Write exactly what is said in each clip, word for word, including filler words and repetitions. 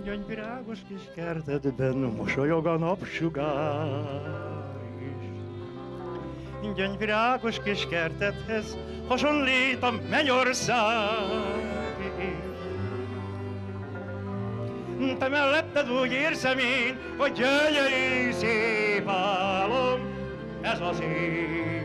Gyöngyvirágos kis kertedben mosolyog a napsugár is. Gyöngyvirágos kis kertedhez hasonlít a mennyország is. Te melletted úgy érzem én, hogy gyönyörű szép álom ez az én.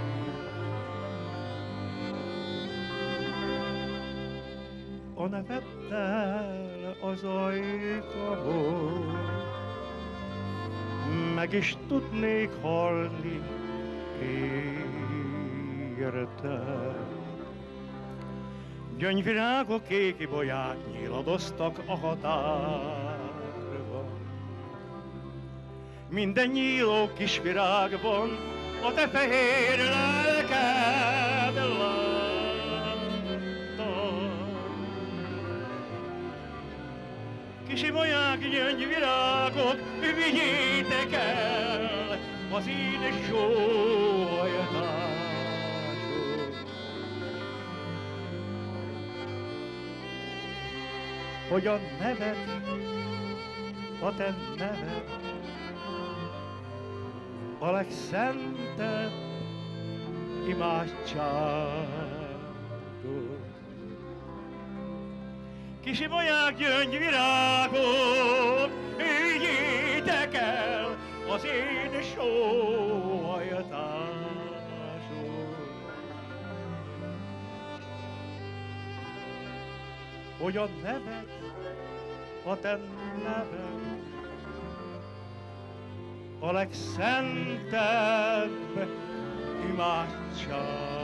A neveddel az ajkamon meg is tudnék halni érte. Gyöngyvirágok kék ibolyák nyíladoztak a határban. Minden nyíló kis virágban a te fehér lelked láttam. Kis ibolyák, gyöngyvirágok, vigyétek el az én sóhajtásod. Hogy a neved, a te neved, a legszentebb imádságod. Kis ibolyák, gyöngyvirágok, vigyétek el az én sóhajtásod. Hogy a neved, a te neved, a legszentebb imádság.